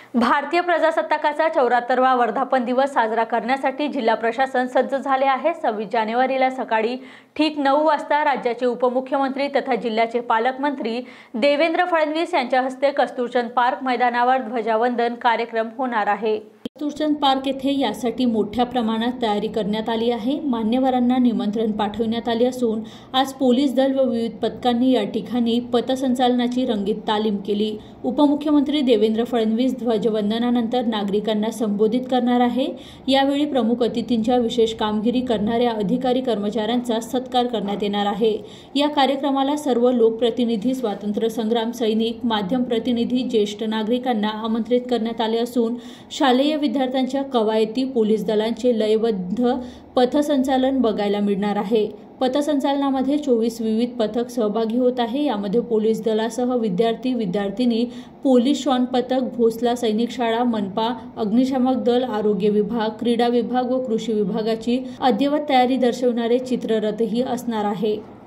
भारतीय प्रजासत्ताकाचा 74वा वर्धापन दिवस साजरा करण्यासाठी जिल्हा प्रशासन सज्ज झाले आहे। 26 जानेवारीला सकाळी ठीक 9 वाजता राज्याचे उपमुख्यमंत्री तथा जिल्ह्याचे पालकमंत्री देवेंद्र फडणवीस यांच्या हस्ते कस्तुरचंद पार्क मैदानावर ध्वजावंदन कार्यक्रम होणार आहे। कस्तुरचंद पार्क येथे यासाठी मोठ्या प्रमाणात तयारी करण्यात आली आहे। मान्यवरांना निमंत्रण पाठवण्यात आले असून आज पोलीस दल व विविध पथकांनी या ठिकाणी पथसंचलनाची रंगीत तालीम केली। उपमुख्यमंत्री देवेंद्र फडणवीस ध्वजवंदनानंतर नागरिकांना संबोधित करणार आहे। यावेळी प्रमुख अतिथींच्या विशेष कामगिरी करणाऱ्या अधिकारी कर्मचाऱ्यांचा सत्कार करण्यात येणार आहे। या कार्यक्रमाला सर्व लोकप्रतिनिधी, स्वातंत्र्य संग्राम सैनिक, माध्यम प्रतिनिधी, ज्येष्ठ नागरिकांना आमंत्रित करण्यात आले असून शालेय विद्यार्थ्यांच्या कवायती, पोलीस दलांचे लयबद्ध पथसंचलन बघायला मिळणार आहे। पथसंचलनामध्ये 24 विविध पथक सहभागी होत आहे। यामध्ये पोलीस दलासह विद्यार्थी, विद्यार्थिनी, पोलीस श्वान पथक, भोसला सैनिक शाळा, मनपा, अग्निशामक दल, आरोग्य विभाग, क्रीडा विभाग व कृषी विभागाची अद्ययावत तयारी दर्शवणारे चित्ररथही असणार आहे।